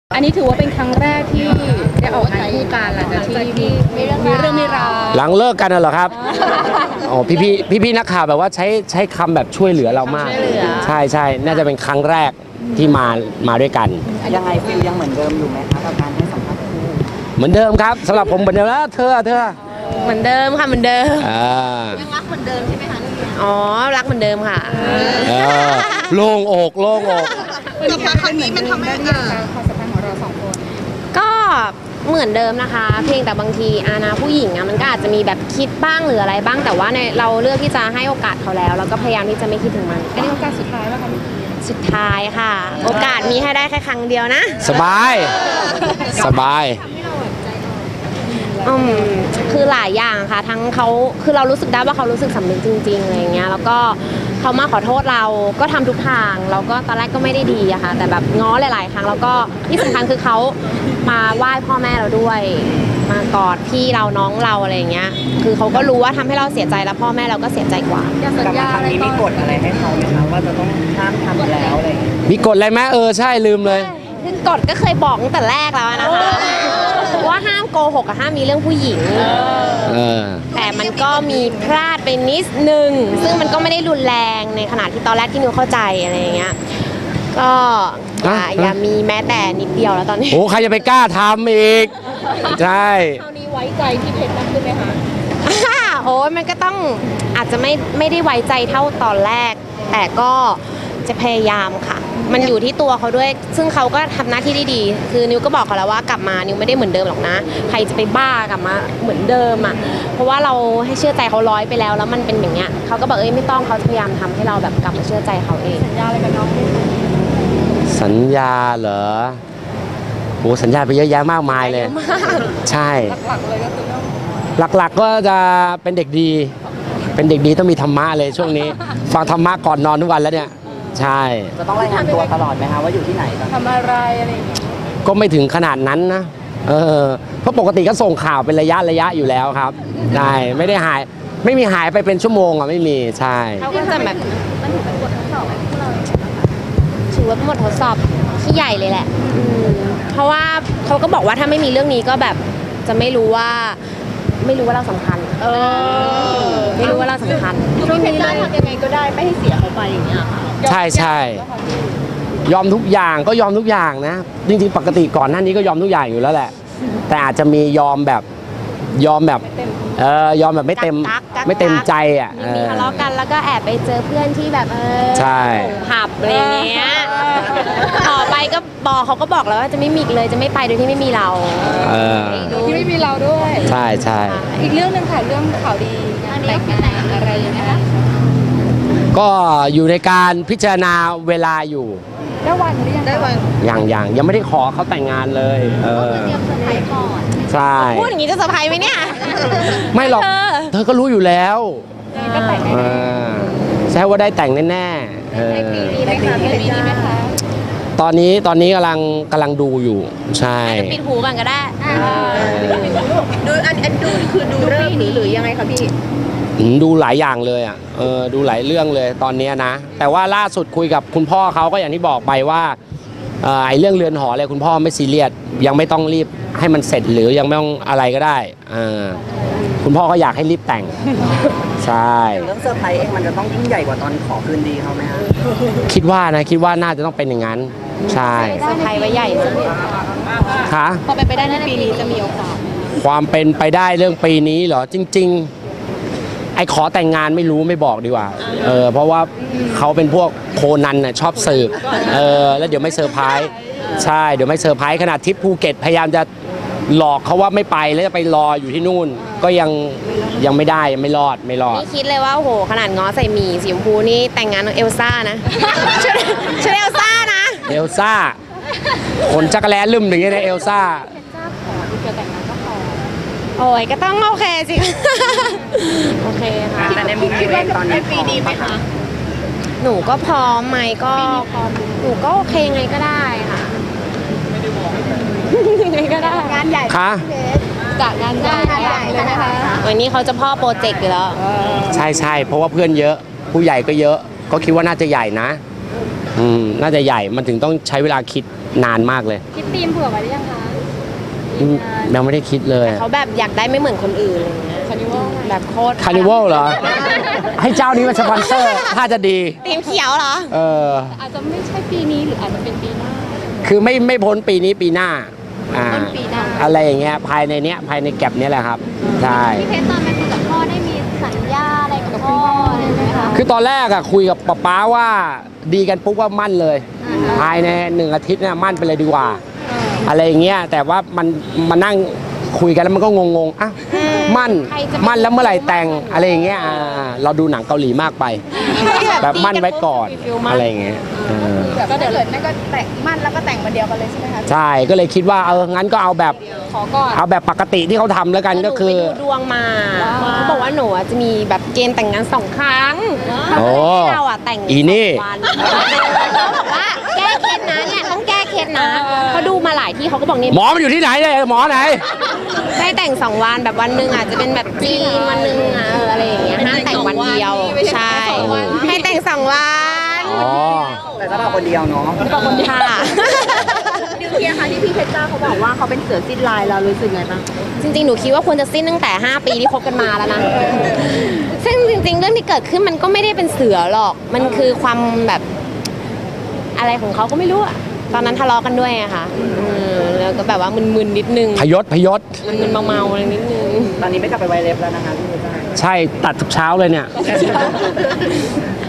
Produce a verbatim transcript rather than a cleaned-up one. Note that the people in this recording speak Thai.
อันนี้ถือว่าเป็นครั้งแรกที่ได้ออกงานคู่กันหลังจากที่มีมีเรื่องมีราวหลังเลิกกันน่ะเหรอครับอ๋อพี่พี่พี่พี่นักข่าวแบบว่าใช้ใช้คำแบบช่วยเหลือเรามากใช่ใช่น่าจะเป็นครั้งแรกที่มามาด้วยกันยังไงฟิลยังเหมือนเดิมอยู่ไหมคะกับการให้สัมภาษณ์คู่เหมือนเดิมครับสำหรับผมเหมือนเดิมแล้วเธอเธอเหมือนเดิมค่ะเหมือนเดิมยังรักเหมือนเดิมใช่ไหมคะอ๋อรักเหมือนเดิมค่ะโล่งอกโล่งอกกับครั้งนี้มันทำให้ความสัมพันธ์ของเราสองคนก็เหมือนเดิมนะคะเพียงแต่บางทีอานะผู้หญิงอะมันก็อาจจะมีแบบคิดบ้างหรืออะไรบ้างแต่ว่าในเราเลือกที่จะให้โอกาสเขาแล้วแล้วก็พยายามที่จะไม่คิดถึงมันอันนี้โอกาสสุดท้ายแล้วค่ะสุดท้ายค่ะโอกาสมีให้ได้แค่ครั้งเดียวนะสบายสบายอืมคือหลายอย่างค่ะทั้งเขาคือเรารู้สึกได้ว่าเขารู้สึกสำนึกจริงๆอะไรอย่างเงี้ยแล้วก็เขามาขอโทษเราก็ทำทุกทางเราก็ตอนแรกก็ไม่ได้ดีอะค่ะแต่แบบง้อหลายๆครั้งแล้วก็ที่สำคัญคือเขามาไหว้พ่อแม่เราด้วยมากอดพี่เราน้องเราอะไรอย่างเงี้ยคือเขาก็รู้ว่าทำให้เราเสียใจแล้วพ่อแม่เราก็เสียใจกว่ากับครั้งนี้มีกฎอะไรให้เขาไหมคะว่าจะต้องห้ามทำแล้วอะไรอย่างเงี้ยมีกฎอะไรไหมเออใช่ลืมเลยคือกฎก็เคยบอกตั้งแต่แรกแล้วนะคะว่าห้ามโกหกกับห้ามมีเรื่องผู้หญิงแต่มันก็มีพลาดไปนิดนึงซึ่งมันก็ไม่ได้รุนแรงในขณะที่ตอนแรกที่นิวเข้าใจอะไรอย่างเงี้ยก็อย่ามีแม้แต่นิดเดียวแล้วตอนนี้โอ้ใครจะไปกล้าทำอีกใช่คราวนี้ไว้ใจพี่เพชรมากขึ้นไหมคะโอ้ยมันก็ต้องอาจจะไม่ไม่ได้ไว้ใจเท่าตอนแรกแต่ก็จะพยายามค่ะมันอยู่ที่ตัวเขาด้วยซึ่งเขาก็ทำหน้าที่ได้ดีคือนิวก็บอกเขาแล้วว่ากลับมานิวไม่ได้เหมือนเดิมหรอกนะใครจะไปบ้ากลับมาเหมือนเดิมอ่ะเพราะว่าเราให้เชื่อใจเขาร้อยไปแล้วแล้วมันเป็นอย่างเงี้ยเขาก็บอกเอ้ยไม่ต้องเขาพยายามทำให้เราแบบกลับมาเชื่อใจเขาเองสัญญาอะไรกับน้องสัญญาเหรอโอ้สัญญาไปเยอะแยะมากมายเลยใช่หลักๆเลยก็คือหลักๆก็จะเป็นเด็กดีเป็นเด็กดีต้องมีธรรมะเลยช่วงนี้ฟังธรรมะก่อนนอนทุกวันแล้วเนี่ยใช่จะต้องรายงานตัวตลอดไหมคะว่าอยู่ที่ไหนทำอะไรอะไรอย่างเงี้ยก็ไม่ถึงขนาดนั้นนะเออเพราะปกติก็ส่งข่าวเป็นระยะระยะอยู่แล้วครับใช่ไม่ได้หายไม่มีหายไปเป็นชั่วโมงอ่ะไม่มีใช่เขาก็จะแบบมันถือเป็นบททดสอบพวกเราถือว่าเป็นบททดสอบที่ใหญ่เลยแหละเพราะว่าเขาก็บอกว่าถ้าไม่มีเรื่องนี้ก็แบบจะไม่รู้ว่าไม่รู้ว่าเราสำคัญเออไม่รู้ว่าเราสำคัญช่วงนี้ได้ทำยังไงก็ได้ไม่ให้เสียเขาไปอย่างเงี้ยค่ะใช่ใช่ยอมทุกอย่างก็ยอมทุกอย่างนะจริงๆปกติก่อนหน้านี้ก็ยอมทุกอย่างอยู่แล้วแหละแต่อาจจะมียอมแบบยอมแบบเออยอมแบบไม่เต็มไม่เต็มใจอ่ะมีทะเลาะกันแล้วก็แอบไปเจอเพื่อนที่แบบเออใช่ผับอะไรเงี้ยต่อไปก็บอกเขาก็บอกแล้วว่าจะไม่มีเลยจะไม่ไปโดยที่ไม่มีเราเออที่ไม่มีเราด้วยใช่ใช่อีกเรื่องนึงค่ะเรื่องข่าวดีแต่งงานอะไรอย่างเงี้ยก็อยู่ในการพิจารณาเวลาอยู่ได้วันหรือยังได้วันยังยังยังไม่ได้ขอเขาแต่งงานเลยเออเตรียมเซอร์ไพรส์ก่อนใช่พูดอย่างนี้จะเซอร์ไพรส์ไหมเนี่ยไม่หรอกเธอก็รู้อยู่แล้วก็แต่งแน่ใช่ว่าได้แต่งแน่ๆในปีนี้ไหมคะในปีนี้ไหมคะตอนนี้ตอนนี้กำลังกำลังดูอยู่ใช่ปิดหูก่อนก็ได้ดูอันอันดูคือดูเรื่องหรือยังไงคะพี่ดูหลายอย่างเลยอ่ะเออดูหลายเรื่องเลยตอนนี้นะแต่ว่าล่าสุดคุยกับคุณพ่อเขาก็อย่างที่บอกไปว่าไอ้เรื่องเรือนหออะไรคุณพ่อไม่ซีเรียสยังไม่ต้องรีบให้มันเสร็จหรือยังไม่ต้องอะไรก็ได้คุณพ่อก็อยากให้รีบแต่งใช่เรื่องเซอร์ไพรส์เองมันจะต้องยิ่งใหญ่กว่าตอนขอคืนดีเขาไหมฮะคิดว่านะคิดว่าน่าจะต้องเป็นอย่างนั้นใช่เซอร์ไพรส์ไว้ใหญ่ค่ะพอเป็นไปได้ในปีนี้จะมีโอกาสความเป็นไปได้เรื่องปีนี้เหรอจริงๆไอ้ขอแต่งงานไม่รู้ไม่บอกดีกว่าเออเพราะว่าเขาเป็นพวกโคนันน่ะชอบสืบเออแล้วเดี๋ยวไม่เซอร์ไพรส์ใช่เดี๋ยวไม่เซอร์ไพรส์ขนาดทริปภูเก็ตพยายามจะหลอกเขาว่าไม่ไปแล้วจะไปรออยู่ที่นู่นก็ยังยังไม่ได้ยังไม่รอดไม่รอดไม่คิดเลยว่าโอ้โหขนาดง้อใส่หมี่สีชมพูนี่แต่งงานกับเอลซ่านะชื่อชื่อเอลซ่านะเอลซ่าคนจักรแล้ลืมอย่างเงี้ยนะเอลซ่าโอ้ยก็ต้องโอเคสิโอเคค่ะแต่ในมุมคิดว่าตอนนี้ปีนี้ไหมคะหนูก็พร้อมไหมก็หนูก็โอเคไงก็ได้ค่ะยังไงก็ได้งานใหญ่ค่ะจากงานใหญ่เลยนะคะวันนี้เขาจะพ่อโปรเจกต์อยู่แล้วใช่ใช่เพราะว่าเพื่อนเยอะผู้ใหญ่ก็เยอะก็คิดว่าน่าจะใหญ่นะอืมน่าจะใหญ่มันถึงต้องใช้เวลาคิดนานมากเลยคิดธีมเผื่อไว้หรือยังคะอืมยังไม่ได้คิดเลยเขาแบบอยากได้ไม่เหมือนคนอื่นอะไรเงี้ยคานิวัลแบบโคตรคาร์นิวัลเหรอ ให้เจ้านี้มาสปอนเซอร์ถ้าจะดีทีมเขียวเหรอเอออาจจะไม่ใช่ปีนี้หรืออาจจะเป็นปีหน้าคือไม่ไม่พ้นปีนี้ปีหน้าอ่าต้นปีหน้าอะไรอย่างเงี้ยภายในเนี้ยภายในแก็บเนี้ยแหละครับใช่พี่เพชรตอนไปคุยกับพ่อได้มีสัญญาอะไรกับพ่ออะไรไหมคะคือตอนแรกอะคุยกับป๊าป๊าว่าดีกันปุ๊บว่ามั่นเลย ภายในหนึ่งอาทิตย์เนี่ยมั่นไปเลยดีกว่า อะไรอย่างเงี้ยแต่ว่ามันมานั่งคุยกันแล้วมันก็งงๆอ่ะมั่นมั่นแล้วเมื่อไหร่แต่งอะไรอย่างเงี้ยอ่าเราดูหนังเกาหลีมากไป แบบมั่นไว้ก่อนอะไรอย่างเงี้ยเออก็เดี๋ยวนั่นก็แต่งมั่นแล้วก็แต่งวันเดียวกันเลยใช่ไหมคะใช่ก็เลยคิดว่าเอองั้นก็เอาแบบขอก่อนเอาแบบปกติที่เขาทำแล้วกันก็คือหนูไปดูดวงมาเขาบอกว่าหนูอะจะมีแบบเกณฑ์แต่งงานสองครั้งโอ้ให้เราอะแต่งอีนี่สองวันเขาบอกว่าแก้เคล็ดนะเนี่ยต้องแก้เคล็ดนะเขาดูมาหลายที่เขาก็บอกนี่หมอมันอยู่ที่ไหนเนี่ยหมอไหนให้แต่งสองวันแบบวันหนึ่งอาจจะเป็นแบบจีนวันหนึ่งอะเอออะไรอย่างเงี้ยห้ามแต่งวันเดียวใช่ให้แต่งสองวันอ๋อแต่ถ้าเราคนเดียวเนาะค่ะดิวเทียค่ะที่พี่เพชรจ้าเขาบอกว่าเขาเป็นเสือสิ้นลายเรารู้สึกไงบ้างจริงๆ หนูคิดว่าควรจะสิ้นตั้งแต่ ห้า ปีที่คบกันมาแล้วนะ ซึ่งจริงๆ เรื่องที่เกิดขึ้นมันก็ไม่ได้เป็นเสือหรอก มันคือความแบบอะไรของเขาก็ไม่รู้อะตอนนั้นทะเลาะกันด้วยอะค่ะอืมแล้วก็แบบว่ามึนๆ นิดนึงพยศพยศมึนๆเมาๆอะไรนิดนึงตอนนี้ไม่กลับไปไวเล็บแล้วนะคะพี่เพชรจ้าใช่ตัดทุกเช้าเลยเนี่ย